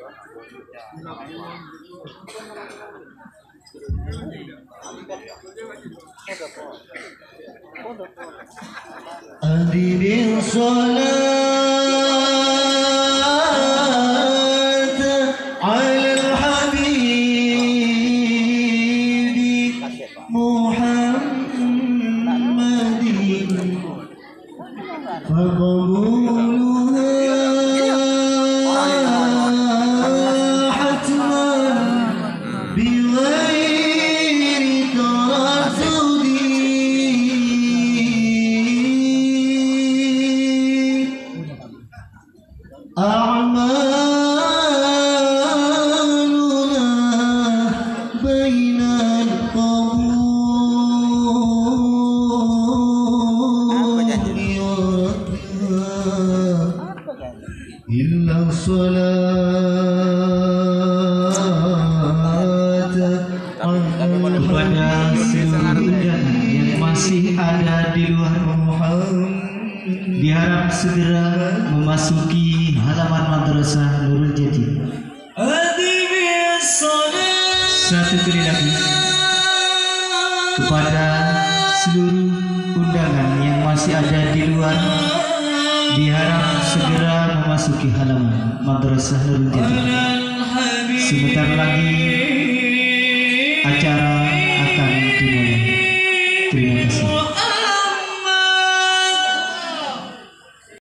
Adibin salat ala habibi Muhammadin faqabuluha hatman bighairi taraddudi a'maluna bainal qabuli wa raddiha illa salata kepada seluruh undangan yang masih ada di luar Muhammad diharap segera memasuki halaman madrasah Nurul Jati. Satu kali lagi kepada seluruh undangan yang masih ada di luar diharap segera memasuki halaman madrasah Nurul Jati. Sebentar lagi acara akan dimulai. Terima kasih.